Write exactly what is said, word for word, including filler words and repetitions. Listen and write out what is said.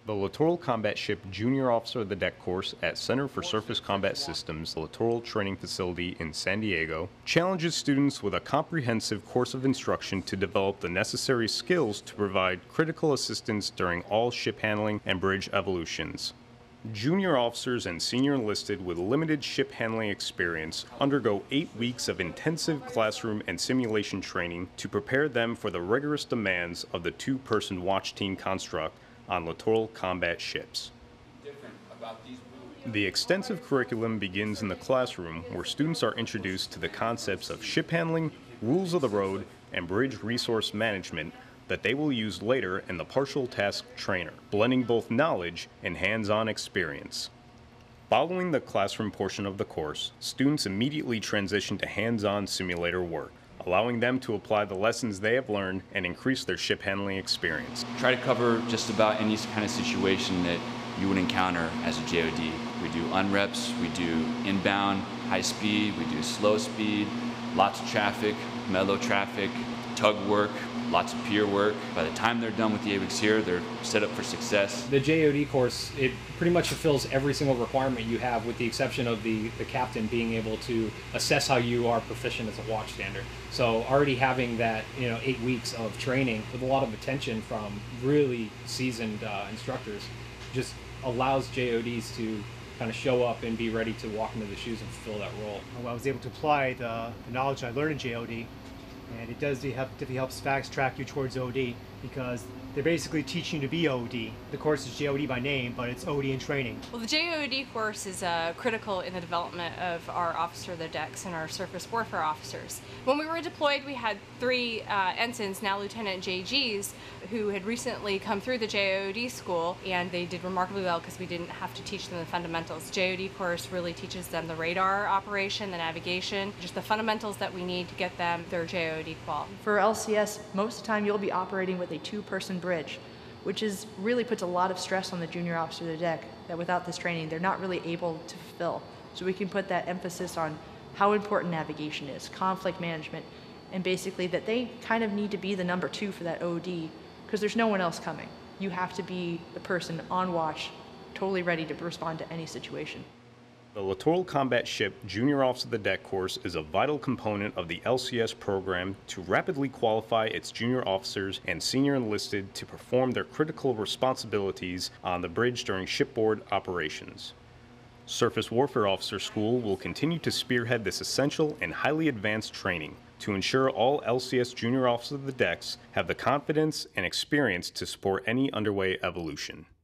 The Littoral Combat Ship Junior Officer of the Deck course at Center for Surface Combat Systems, Littoral Training Facility in San Diego, challenges students with a comprehensive course of instruction to develop the necessary skills to provide critical assistance during all ship handling and bridge evolutions. Junior officers and senior enlisted with limited ship handling experience undergo eight weeks of intensive classroom and simulation training to prepare them for the rigorous demands of the two-person watch team construct on littoral combat ships. The extensive curriculum begins in the classroom, where students are introduced to the concepts of ship handling, rules of the road, and bridge resource management that they will use later in the partial task trainer, blending both knowledge and hands-on experience. Following the classroom portion of the course, students immediately transition to hands-on simulator work, allowing them to apply the lessons they have learned and increase their ship handling experience. Try to cover just about any kind of situation that you would encounter as a J O D. We do unreps, we do inbound, high speed, we do slow speed, lots of traffic, mellow traffic, tug work, lots of pier work. By the time they're done with the eight weeks here, they're set up for success. The J O D course, it pretty much fulfills every single requirement you have, with the exception of the, the captain being able to assess how you are proficient as a watchstander. So already having that, you know, eight weeks of training with a lot of attention from really seasoned uh, instructors just allows J O Ds to kind of show up and be ready to walk into the shoes and fulfill that role. I was able to apply the, the knowledge I learned in J O D, and it does help, definitely helps fast track you towards O D, because they're basically teaching you to be O D. The course is J O D by name, but it's O D in training. Well, the J O D course is uh, critical in the development of our officer of the decks and our surface warfare officers. When we were deployed, we had three uh, ensigns, now Lieutenant J Gs, who had recently come through the J O D school, and they did remarkably well because we didn't have to teach them the fundamentals. J O D course really teaches them the radar operation, the navigation, just the fundamentals that we need to get them their J O D qual. For L C S, most of the time you'll be operating with a two-person bridge, which is really puts a lot of stress on the junior officer of the deck that without this training they're not really able to fulfill. So we can put that emphasis on how important navigation is, conflict management, and basically that they kind of need to be the number two for that O D, because there's no one else coming. You have to be the person on watch, totally ready to respond to any situation. The Littoral Combat Ship Junior Officer of the Deck course is a vital component of the L C S program to rapidly qualify its junior officers and senior enlisted to perform their critical responsibilities on the bridge during shipboard operations. Surface Warfare Officer School will continue to spearhead this essential and highly advanced training to ensure all L C S junior officers of the decks have the confidence and experience to support any underway evolution.